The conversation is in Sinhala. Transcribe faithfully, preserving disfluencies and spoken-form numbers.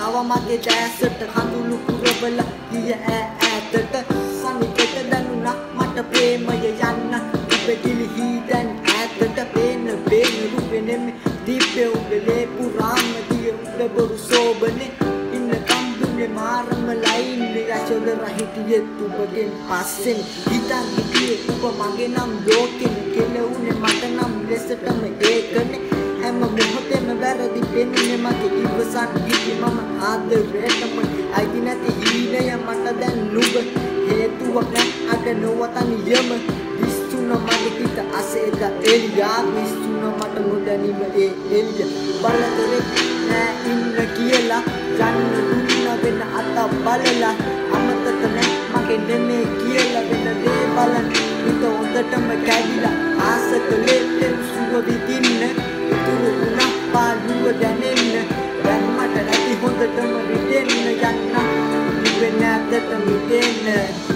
ආව මගේ දැසට කඳුළු පුරවල ගිය ඈ ඈතට සනිපෙට දැනුණා මට ප්‍රේමය යන්න ඔබ කිලිහි දැන් ඈතට පේන පේන රූපේ නෙමෙයි දීපේ උඹේ පුරාම දිය උඹ බොරු සෝබනේ ඉන්න කම්බුනේ මාරම ලයින් යශෝද රහිතියෙ තුබගෙන් පස්සෙන් හිතන් හිටියේ ඔබ මගේ නම් ලෝකෙන් කෙලුනේ මට නම් ලෙසටම ඒකනේ හැම මොහොතෙම වැරදි පෙන්නේ මගේ ඉවසන් හිටි මම ආදරේටම අයිති නැති හීනය මට දැන් නුඹ හේතුවක් නැ අද නොවතන් යම විශ්තුන මගේ පිට අසේද එළියා විශ්තුන මට නොදැනීම ඒ එළිය බලතරේ නෑ ඉන්න කියලා යන්න දුන්න වෙන අත බලලා අමතක නැ මගේ නෙමේ කියලා වෙන දේ බලන්න හිත හොඳටම කැඩිලා ආස කළේ තෙල් සුව විඳින්න ඉතුරු වුණා පාළුව දැනෙන්න දැන් මට නැති හොඳටම විඳෙන්න යන්න වෙන අතට මිදෙන්න